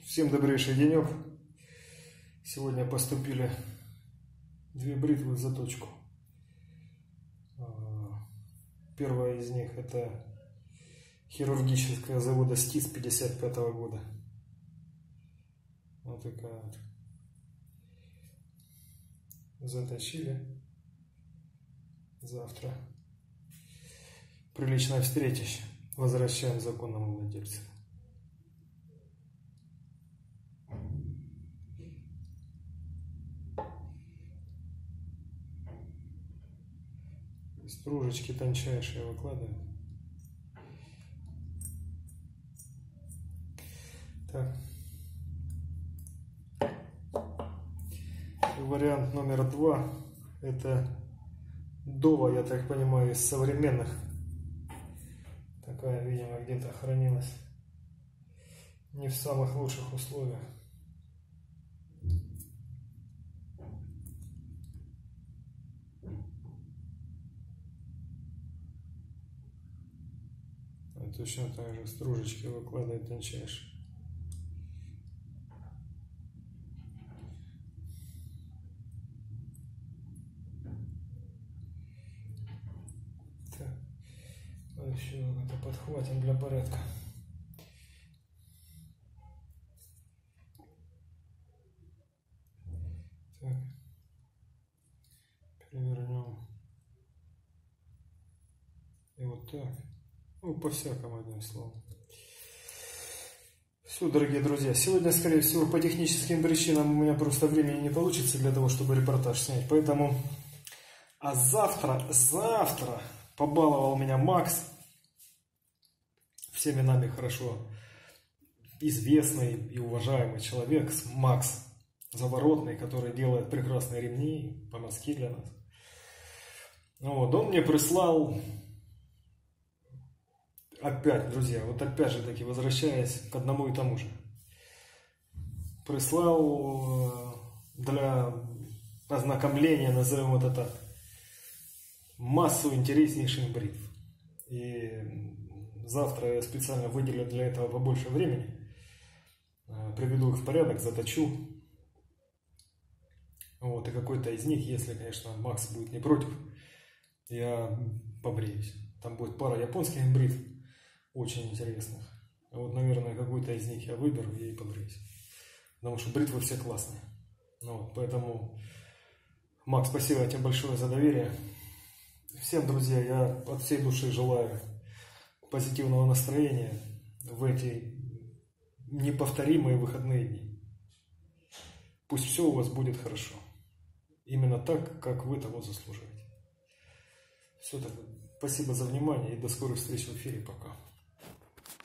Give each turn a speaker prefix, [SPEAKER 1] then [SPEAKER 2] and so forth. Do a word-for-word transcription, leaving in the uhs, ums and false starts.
[SPEAKER 1] Всем добрейший денек. Сегодня поступили две бритвы в заточку. Первая из них это хирургическая завода СТИС пятьдесят пятого года. Вот такая вот. Заточили. Завтра приличная встреча. Возвращаем законному владельцу. Стружечки тончайшие выкладываем. Так. И вариант номер два. Это Дова, я так понимаю, из современных. Такая, видимо, где-то хранилась. Не в самых лучших условиях. Точно так же стружечки выкладывать тончайше. Так, еще это подхватим для порядка. Так, перевернем. И вот так. Ну, по-всякому, одним словом. Все, дорогие друзья, сегодня, скорее всего, по техническим причинам у меня просто времени не получится для того, чтобы репортаж снять. Поэтому... А завтра, завтра побаловал меня Макс, всеми нами хорошо известный и уважаемый человек, Макс Заворотный, который делает прекрасные ремни, поноски для нас. Вот, он мне прислал... Опять, друзья, вот опять же таки, возвращаясь к одному и тому же. Прислал для ознакомления, назовем это так, массу интереснейших бритв. И завтра я специально выделю для этого побольше времени. Приведу их в порядок, заточу. Вот, и какой-то из них, если, конечно, Макс будет не против, я побреюсь. Там будет пара японских бритв. Очень интересных. Вот, наверное, какой-то из них я выберу и побреюсь. Потому что бритвы все классные. Ну, вот, поэтому, Макс, спасибо тебе большое за доверие. Всем, друзья, я от всей души желаю позитивного настроения в эти неповторимые выходные дни. Пусть все у вас будет хорошо. Именно так, как вы того заслуживаете. Все, так, спасибо за внимание и до скорых встреч в эфире. Пока.